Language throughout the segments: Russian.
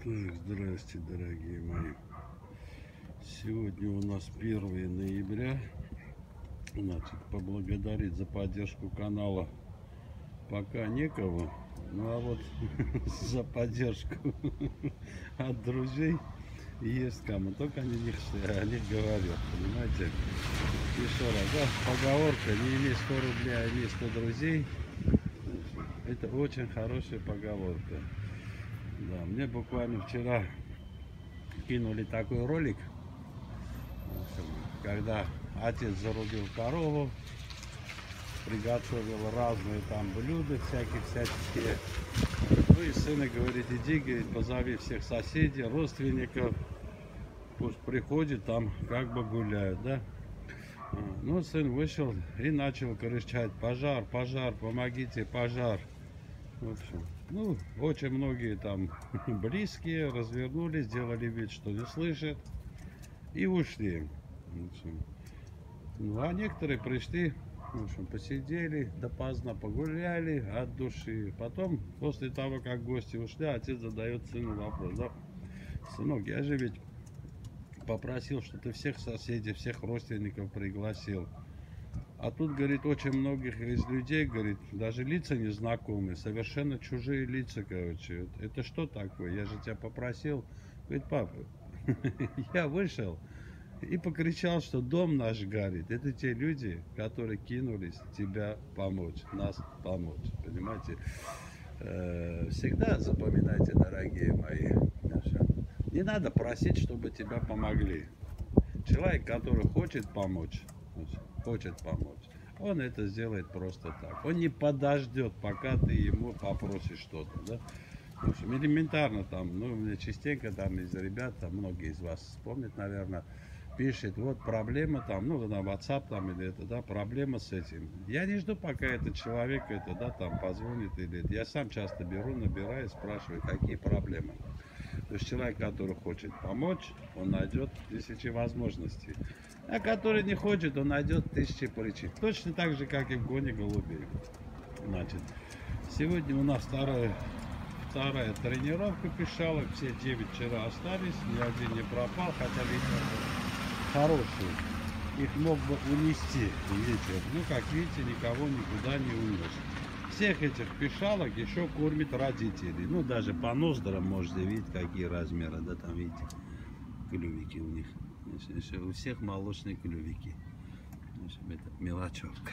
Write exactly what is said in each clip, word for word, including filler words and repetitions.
Так, здрасте, дорогие мои. Сегодня у нас первое ноября. Значит, поблагодарить за поддержку канала пока некого. Ну а вот за поддержку от друзей есть кому. Только они не о них говорят, понимаете? Еще раз, да, поговорка: не имей сто рублей, а имей сто друзей. Это очень хорошая поговорка. Да, мне буквально вчера кинули такой ролик, когда отец зарубил корову, приготовил разные там блюда, всякие всякие. Ну и сына говорит: иди, говорит, позови всех соседей, родственников, пусть приходят, там как бы гуляют, да. Ну, сын вышел и начал кричать: пожар, пожар, помогите, пожар. В общем, ну, очень многие там близкие развернулись, сделали вид, что не слышат, и ушли. В общем, ну, а некоторые пришли, в общем, посидели, допоздна погуляли от души. Потом, после того, как гости ушли, отец задает сыну вопрос: да, сынок, я же ведь попросил, что ты всех соседей, всех родственников пригласил. А тут, говорит, очень многих из людей, говорит, даже лица незнакомые, совершенно чужие лица, короче. Это что такое? Я же тебя попросил. Говорит: папа, я вышел и покричал, что дом наш горит. Это те люди, которые кинулись тебя помочь, нас помочь. Понимаете? Всегда запоминайте, дорогие мои, не надо просить, чтобы тебя помогли. Человек, который хочет помочь, хочет помочь, он это сделает просто так. Он не подождет, пока ты ему попросишь что-то, да? В общем, элементарно там, ну, мне частенько там из ребят, там многие из вас вспомнят, наверное, пишет: вот проблема там, ну, на WhatsApp там или это, да, проблема с этим. Я не жду, пока этот человек это, да, там позвонит или это. Я сам часто беру, набираю, спрашиваю, какие проблемы. То есть человек, который хочет помочь, он найдет тысячи возможностей. А который не хочет, он найдет тысячи причин. Точно так же, как и в гоне голубей. Значит, сегодня у нас вторая, вторая тренировка пешалок. Все девять вчера остались, ни один не пропал, хотя ветер хороший. Их мог бы унести ветер. Ну, как видите, никого никуда не унес. Всех этих пешалок еще кормят родители. Ну, даже по ноздрам можете видеть, какие размеры. Да, там видите, клювики у них. Еще у всех молочные клювики. Это мелочевка.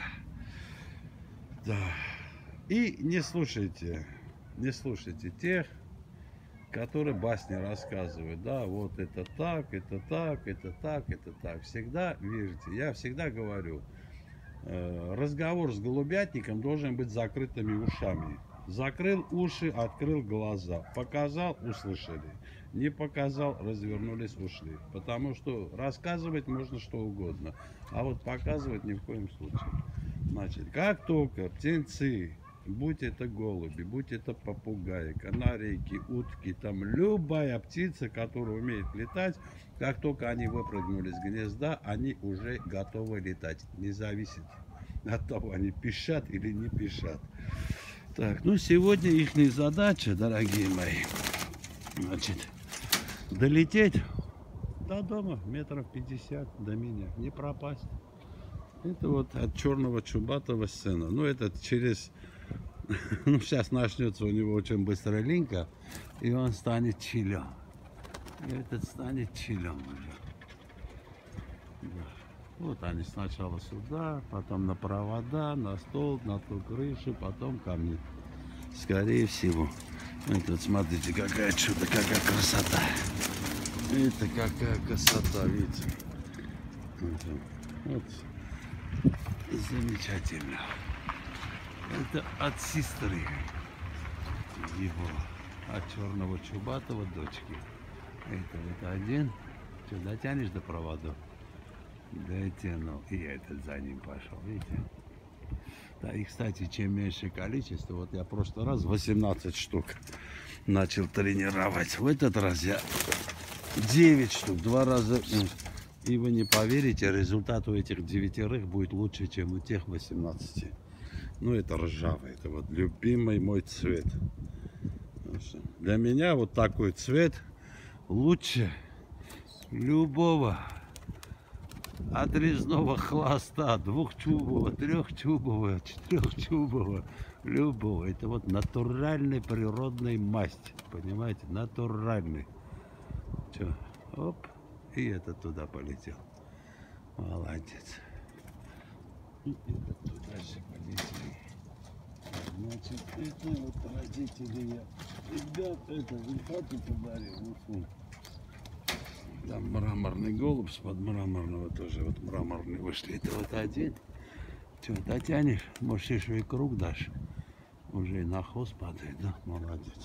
Да. И не слушайте, не слушайте тех, которые басни рассказывают. Да, вот это так, это так, это так, это так. Всегда верьте. Я всегда говорю, разговор с голубятником должен быть с закрытыми ушами. Закрыл уши, открыл глаза. Показал — услышали. Не показал — развернулись, ушли. Потому что рассказывать можно что угодно, а вот показывать ни в коем случае. Значит, как только птенцы, будь это голуби, будь это попугаи, канарейки, утки, там любая птица, которая умеет летать, как только они выпрыгнули с гнезда, они уже готовы летать. Не зависит от того, они пищат или не пищат. Так, ну сегодня их задача, дорогие мои, значит, долететь до дома метров пятьдесят до меня, не пропасть. Это вот от черного чубатого сына. Ну, этот через... Ну, сейчас начнется у него очень быстро линька, и он станет чилем. И этот станет чилем уже. Да. Вот они сначала сюда, потом на провода, на стол, на ту крышу, потом ко мне. Скорее всего. Это, смотрите, какая чудо, какая красота. Это какая красота, видите? Вот. Замечательно. Это от сестры его, от черного чубатого дочки. Это вот один. Что, дотянешь до проводов? Дотянул. И этот за ним пошел, видите? Да, и, кстати, чем меньше количество, вот я в прошлый раз восемнадцать штук начал тренировать. В этот раз я девять штук, два раза. И вы не поверите, результат у этих девятерых будет лучше, чем у тех восемнадцати. Ну, это ржавый, это вот любимый мой цвет. Для меня вот такой цвет лучше любого отрезного хвоста, двухчубового, трехчубового, четырехчубового, любого. Это вот натуральный природный масть, понимаете, натуральный. Че, оп, и этот туда полетел. Молодец. И этот туда же полетел. Значит, это вот родители я. Ребят, это Вильхату подарил. Вот там мраморный голубь с-под мраморного тоже. Вот мраморный вышли. Это вот один. Че, дотянешь? Может, еще и круг дашь. Уже и на хвост падает, да? Молодец.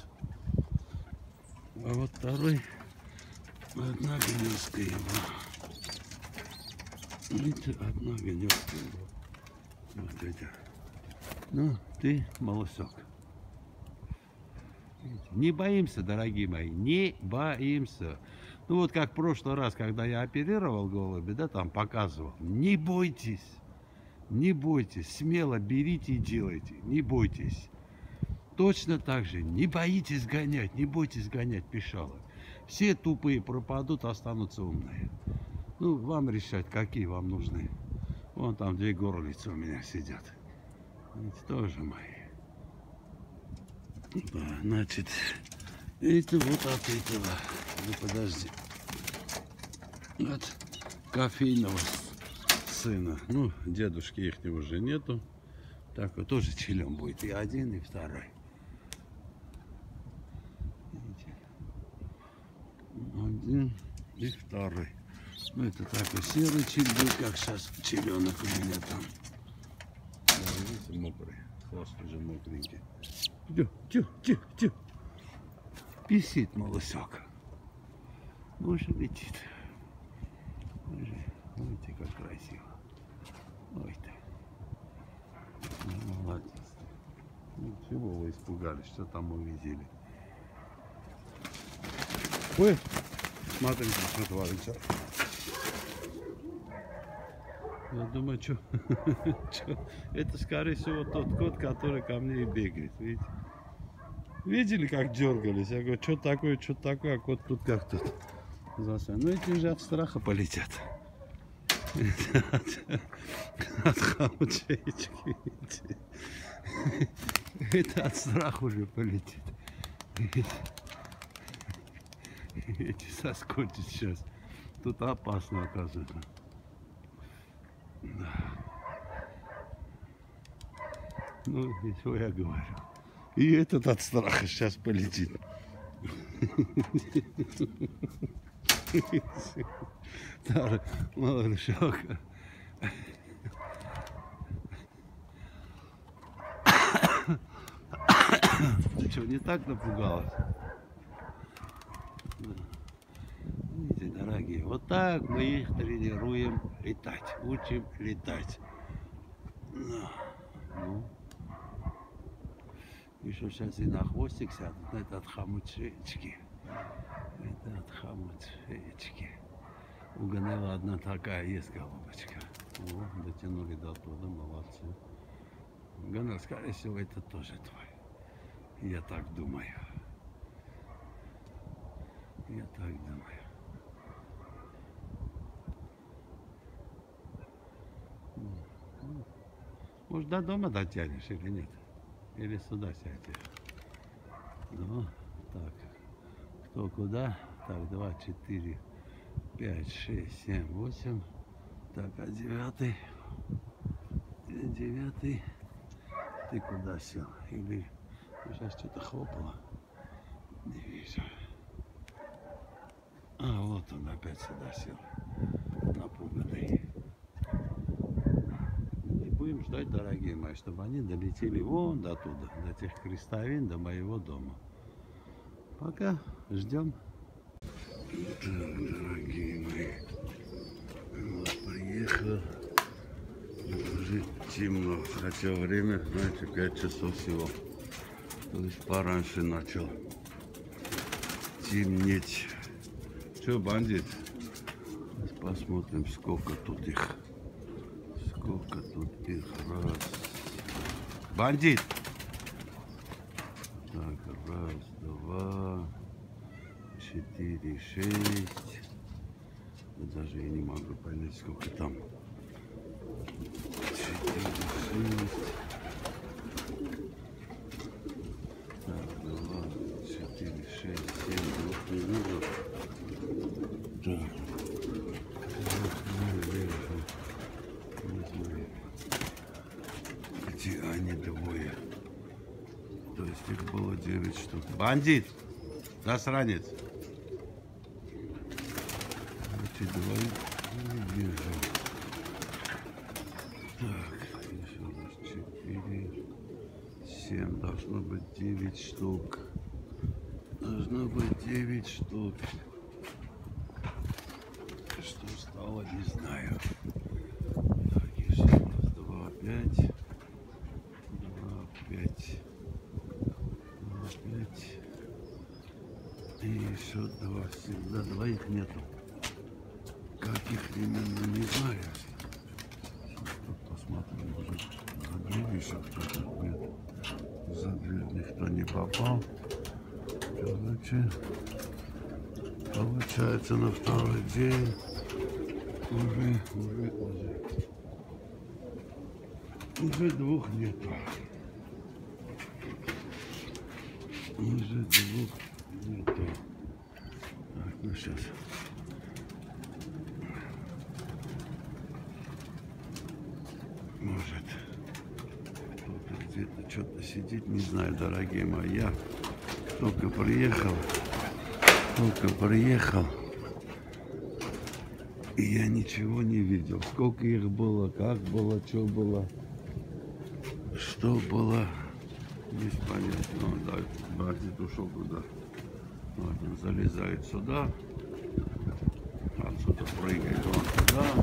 А вот второй. Одна гнездка его. Это одна гнездка его. Вот это. Ну, ты молосок. Не боимся, дорогие мои, не боимся. Ну вот как в прошлый раз, когда я оперировал голуби, да, там показывал. Не бойтесь, не бойтесь, смело берите и делайте, не бойтесь. Точно так же, не боитесь гонять, не бойтесь гонять пешалы. Все тупые пропадут, останутся умные. Ну, вам решать, какие вам нужны. Вон там две горлицы у меня сидят. Эти тоже мои. Да, значит, это вот от этого. Ну, подожди. От кофейного сына. Ну, дедушки их уже нету. Так вот тоже челем будет. И один, и второй. Один и второй. Ну, это такой серый чельбик, как сейчас челенок у меня там. Да, видите, мокрый. Хвост уже мокренький. Тю, тю, тю, тю. Писит молосок. Уже летит. Уже. Видите, как красиво. Ой-то. Ну, молодец. Ну, чего вы испугались? Что там увидели? Ой, смотрите, что творится. Я думаю, что, это, скорее всего, тот кот, который ко мне и бегает. Видите? Видели, как дергались? Я говорю, что такое, что такое, а кот тут как тут. Ну, эти уже от страха полетят. От хомячечки. Это от страха уже полетит. Эти соскочат сейчас. Тут опасно, оказывается. Да. Ну, что я говорю. И этот от страха сейчас полетит. Малышок. Ты что, не так напугалась? Видите, дорогие, вот так мы их тренируем летать, учим летать. Ну, еще сейчас и на хвостик сядут, это от хомячечки. Это от хомячечки. У Ганела одна такая есть голубочка. О, дотянули до туда, молодцы. Ганел, скорее всего, это тоже твой. Я так думаю. Я так думаю. Может, до дома дотянешь или нет? Или сюда сядешь? Ну, так. Кто куда? Так, два, четыре, пять, шесть, семь, восемь. Так, а девятый? Девятый. Ты куда сел? Или сейчас что-то хлопало? Не вижу. А, вот он опять сюда сел. Напуганный. И будем ждать, дорогие мои, чтобы они долетели вон до туда, до тех крестовин, до моего дома. Пока ждем. Так, дорогие мои, вот приехал. Уже темно, хотя время, знаете, пять часов всего. То есть пораньше начал темнеть. Че, бандит? Сейчас посмотрим, сколько тут их. Сколько тут их. Раз. Бандит! Так, раз, два. и шесть. Даже я не могу понять, сколько там. Четыре, шесть. Так, два, четыре, шесть, семь, двух не вижу. Так. Где они двое? То есть их было девять штук. Бандит! Засранец! Эти двое не вижу. Так, еще раз четыре, семь, должно быть девять штук. Должно быть девять штук. Что стало, не знаю. Так, еще раз, два, пять, два, пять, два, пять. И еще два, всегда двоих нету. Каких именно, не знаю. Посмотрим, может, за дверь еще кто-то. Нет, за дверь никто не попал. Короче, получается, на второй день уже, уже, уже, уже двух нету. Уже двух нету. Так, ну сейчас. Может, кто-то где-то что-то сидит, не знаю, дорогие мои. Я только приехал, только приехал, и я ничего не видел. Сколько их было, как было, что было, что было, без понятия. Ну, да, бандит ушел туда. Вот он залезает сюда, отсюда прыгает он туда.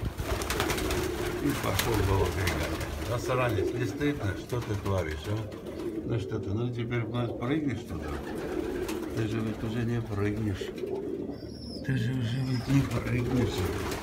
И пошел голубей гонять. Засранец, не стыдно, что ты творишь, а? Ну что ты, ну теперь прыгнешь туда? Ты же ведь уже не прыгнешь. Ты же уже ведь не прыгнешь.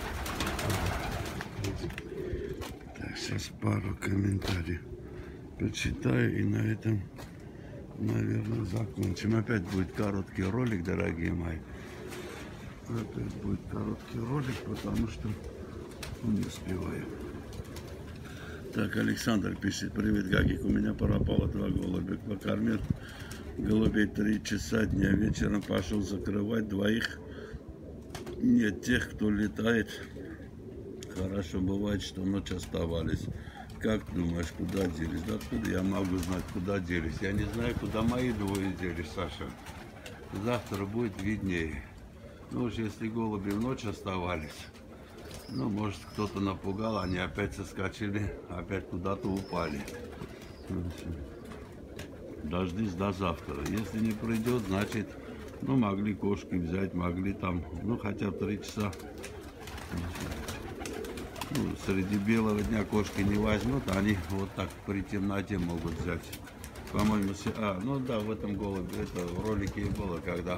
Так, сейчас пару комментариев почитаю и на этом, наверное, закончим. Опять будет короткий ролик, дорогие мои. Опять будет короткий ролик, потому что не успеваю. Так, Александр пишет: привет, Гагик, у меня пропало два голубя. Покормил голубей три часа дня, вечером пошел закрывать двоих. Нет тех, кто летает. Хорошо, бывает, что ночь оставались. Как думаешь, куда делись? Да откуда я могу знать, куда делись? Я не знаю, куда мои двое делись, Саша. Завтра будет виднее. Ну уж если голуби в ночь оставались, ну, может, кто-то напугал, они опять соскочили, опять куда-то упали. Дождись до завтра. Если не придет, значит, ну, могли кошки взять, могли там, ну, хотя бы три часа. Ну, среди белого дня кошки не возьмут, они вот так при темноте могут взять. По-моему, а, ну да, в этом голубе, это в ролике и было, когда,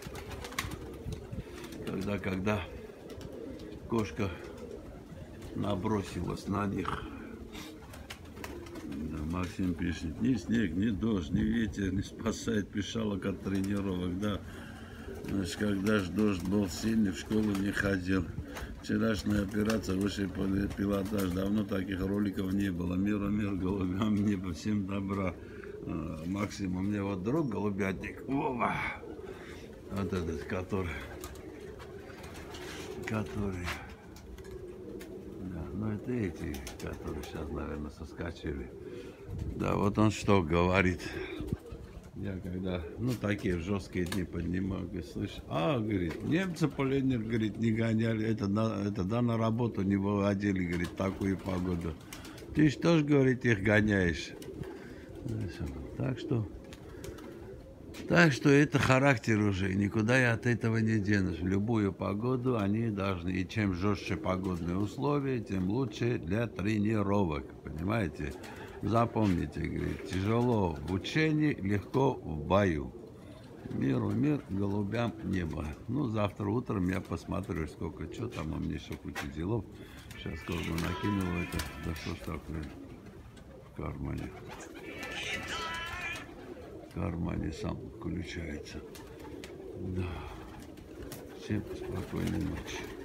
когда, когда кошка набросилась на них. Да, Максим пишет: ни снег, ни дождь, ни ветер не спасает пешалок от тренировок. Да, значит, когда же дождь был сильный, в школу не ходил. Вчерашняя операция, высший пилотаж. Давно таких роликов не было. Миру, мир, голубям, небо, всем добра. Максим, у меня вот друг голубятник. Вова! Вот этот, который... Который... Да, ну это эти, которые сейчас, наверное, соскочили. Да, вот он что говорит. Я когда, ну, такие жесткие дни поднимаю, говорит, слышь, а, говорит, немцы пленер, говорит, не гоняли, это, это да, на работу не выводили, говорит, такую погоду. Ты ж тоже, говорит, их гоняешь. Так что, так что это характер уже, никуда я от этого не денусь. В любую погоду они должны, и чем жестче погодные условия, тем лучше для тренировок, понимаете? Запомните, говорит, тяжело в учении, легко в бою. Миру мир, голубям небо. Ну, завтра утром я посмотрю, сколько, что там у меня еще куча делов. Сейчас сколько накинул это, да что ж такое в кармане. В кармане сам включается. Да. Всем спокойной ночи.